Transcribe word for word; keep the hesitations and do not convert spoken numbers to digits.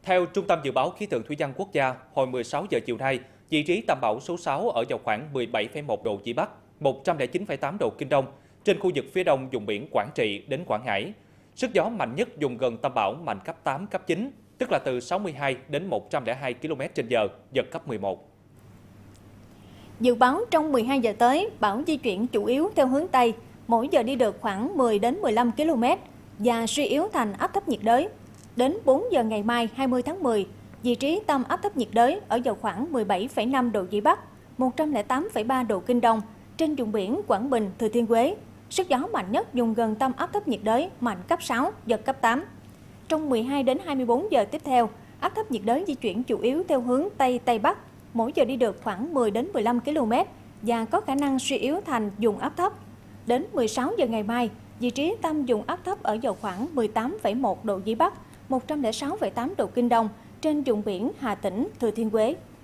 Theo Trung tâm Dự báo Khí tượng Thủy văn Quốc gia, hồi mười sáu giờ chiều nay, vị trí tâm bão số sáu ở vào khoảng mười bảy phẩy một độ Vĩ Bắc, một trăm lẻ chín phẩy tám độ Kinh Đông, trên khu vực phía đông vùng biển Quảng Trị đến Quảng Ngãi. Sức gió mạnh nhất vùng gần tâm bão mạnh cấp tám, cấp chín, tức là từ sáu mươi hai đến một trăm lẻ hai ki lô mét trên giờ, giật cấp mười một. Dự báo trong mười hai giờ tới, bão di chuyển chủ yếu theo hướng Tây, mỗi giờ đi được khoảng mười đến mười lăm ki lô mét và suy yếu thành áp thấp nhiệt đới. Đến bốn giờ ngày mai hai mươi tháng mười, vị trí tâm áp thấp nhiệt đới ở vào khoảng mười bảy phẩy năm độ Vĩ Bắc, một trăm lẻ tám phẩy ba độ Kinh Đông, trên vùng biển Quảng Bình, Thừa Thiên Huế. Sức gió mạnh nhất vùng gần tâm áp thấp nhiệt đới mạnh cấp sáu, giật cấp tám. Trong mười hai đến hai mươi bốn giờ tiếp theo, áp thấp nhiệt đới di chuyển chủ yếu theo hướng Tây Tây Bắc, mỗi giờ đi được khoảng mười đến mười lăm ki lô mét và có khả năng suy yếu thành vùng áp thấp. Đến mười sáu giờ ngày mai, vị trí tâm vùng áp thấp ở vào khoảng mười tám phẩy một độ Vĩ Bắc, một trăm lẻ sáu phẩy tám độ Kinh Đông, trên vùng biển Hà Tĩnh, Thừa Thiên Huế.